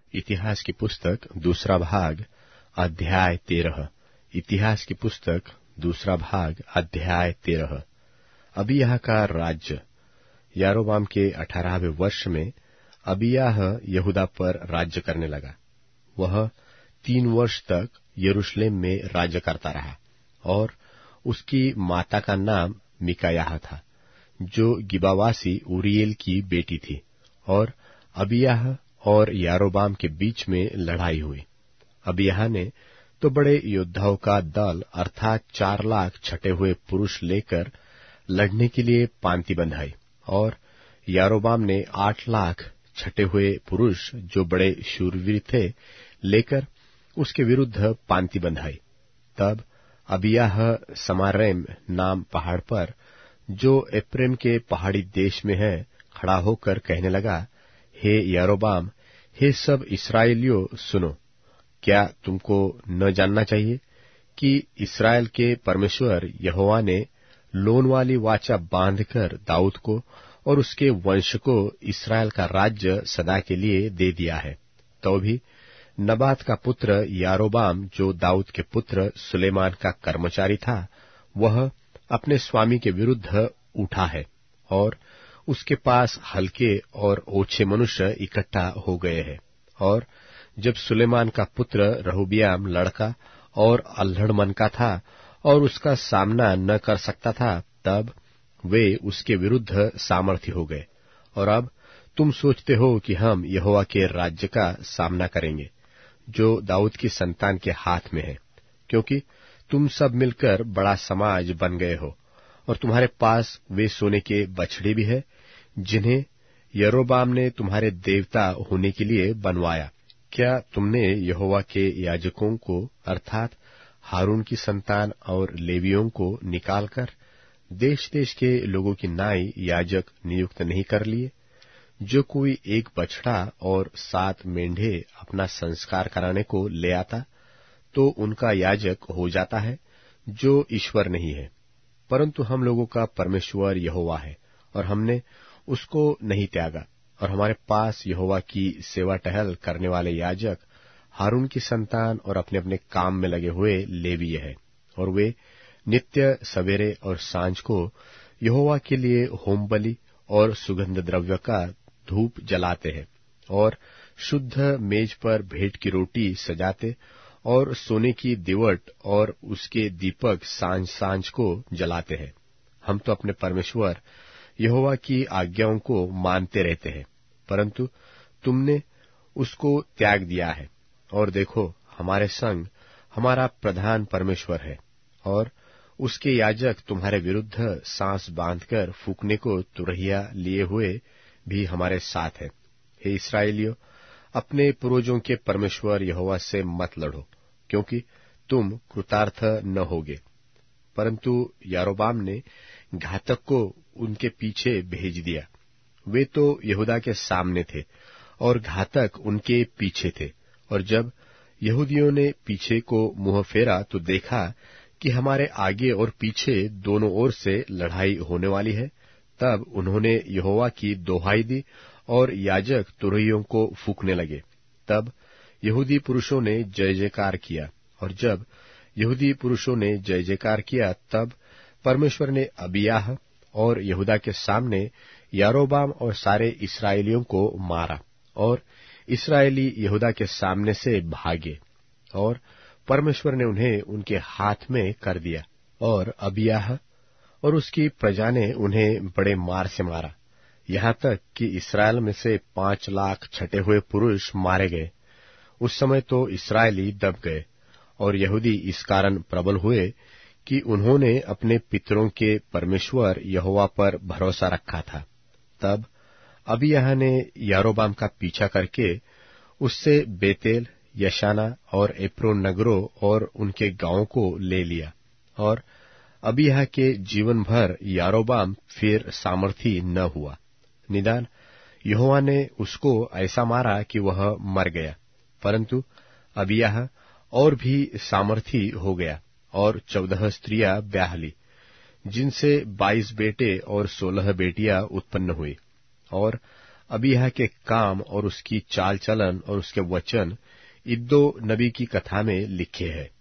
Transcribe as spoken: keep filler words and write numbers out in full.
इतिहास की पुस्तक दूसरा भाग अध्याय तेरह। इतिहास की पुस्तक दूसरा भाग अध्याय तेरह। अबिय्याह का राज्य। यारोबाम के अठारहवें वर्ष में अबिय्याह यहूदा पर राज्य करने लगा। वह तीन वर्ष तक यरूशलेम में राज्य करता रहा, और उसकी माता का नाम मिकायाह था, जो गिबावासी उरिएल की बेटी थी। और अबिय्याह और यारोबाम के बीच में लड़ाई हुई। अबिय्याह ने तो बड़े योद्धाओं का दल अर्थात चार लाख छटे हुए पुरुष लेकर लड़ने के लिए पांति बंधाई, और यारोबाम ने आठ लाख छटे हुए पुरुष जो बड़े शूरवीर थे लेकर उसके विरुद्ध पांति बंधाई। तब अबिय्याह समारैम नाम पहाड़ पर, जो एप्रैम के पहाड़ी देश में है, खड़ा होकर कहने लगा, हे यारोबाम, हे सब इस्राएलियों, सुनो। क्या तुमको न जानना चाहिए कि इस्राएल के परमेश्वर यहोवा ने लोन वाली वाचा बांधकर दाऊद को और उसके वंश को इस्राएल का राज्य सदा के लिए दे दिया है। तो भी नबात का पुत्र यारोबाम, जो दाऊद के पुत्र सुलेमान का कर्मचारी था, वह अपने स्वामी के विरुद्ध उठा है, और उसके पास हल्के और ओछे मनुष्य इकट्ठा हो गए हैं। और जब सुलेमान का पुत्र रहूबियाम लड़का और अल्हड़ मन का था और उसका सामना न कर सकता था, तब वे उसके विरुद्ध सामर्थी हो गए। और अब तुम सोचते हो कि हम यहोवा के राज्य का सामना करेंगे, जो दाऊद की संतान के हाथ में है, क्योंकि तुम सब मिलकर बड़ा समाज बन गए हो, और तुम्हारे पास वे सोने के बछड़े भी है, जिन्हें यारोबाम ने तुम्हारे देवता होने के लिए बनवाया। क्या तुमने यहोवा के याजकों को अर्थात हारून की संतान और लेवियों को निकालकर देश देश के लोगों की नाई याजक नियुक्त नहीं कर लिए? जो कोई एक बछड़ा और सात मेंढे अपना संस्कार कराने को ले आता, तो उनका याजक हो जाता है, जो ईश्वर नहीं है। परंतु हम लोगों का परमेश्वर यहोवा है, और हमने उसको नहीं त्यागा। और हमारे पास यहोवा की सेवा टहल करने वाले याजक हारून की संतान और अपने अपने काम में लगे हुए लेवीय है, और वे नित्य सवेरे और सांझ को यहोवा के लिए होम बलि और सुगंध द्रव्य का धूप जलाते हैं, और शुद्ध मेज पर भेंट की रोटी सजाते और सोने की दिवट और उसके दीपक सांझ सांझ को जलाते हैं। हम तो अपने परमेश्वर यहोवा की आज्ञाओं को मानते रहते हैं, परंतु तुमने उसको त्याग दिया है। और देखो, हमारे संग हमारा प्रधान परमेश्वर है, और उसके याजक तुम्हारे विरुद्ध सांस बांधकर फूकने को तुरहिया लिए हुए भी हमारे साथ है। हे इस्राएलियों, अपने पूर्वजों के परमेश्वर यहोवा से मत लड़ो, क्योंकि तुम कृतार्थ न होगे। परंतु यारोबाम ने घातक को उनके पीछे भेज दिया। वे तो यहूदा के सामने थे और घातक उनके पीछे थे। और जब यहूदियों ने पीछे को मुंह फेरा, तो देखा कि हमारे आगे और पीछे दोनों ओर से लड़ाई होने वाली है। तब उन्होंने यहोवा की दोहाई दी और याजक तुरहियों को फूंकने लगे। तब यहूदी पुरुषों ने जय जयकार किया, और जब यहूदी पुरुषों ने जय जयकार किया, तब परमेश्वर ने अबिय्याह और यहूदा के सामने यारोबाम और सारे इस्राएलियों को मारा, और इस्राएली यहूदा के सामने से भागे, और परमेश्वर ने उन्हें उनके हाथ में कर दिया। और अबिय्याह और उसकी प्रजा ने उन्हें बड़े मार से मारा, यहाँ तक कि इस्राएल में से पांच लाख छटे हुए पुरुष मारे गए। उस समय तो इस्राएली दब गए, और यहूदी इस कारण प्रबल हुए कि उन्होंने अपने पितरों के परमेश्वर यहोवा पर भरोसा रखा था। तब अबिय्याह ने यारोबाम का पीछा करके उससे बेतेल, यशाना और एप्रोन नगरों और उनके गांवों को ले लिया। और अबिय्याह के जीवन भर यारोबाम फिर सामर्थी न हुआ, निदान यहोवा ने उसको ऐसा मारा कि वह मर गया। परंतु अबिय्याह और भी सामर्थी हो गया, और चौदह स्त्रियां ब्याह ली, जिनसे बाईस बेटे और सोलह बेटियां उत्पन्न हुई। और अबीहा के काम और उसकी चाल चलन और उसके वचन इद्दो नबी की कथा में लिखे हैं।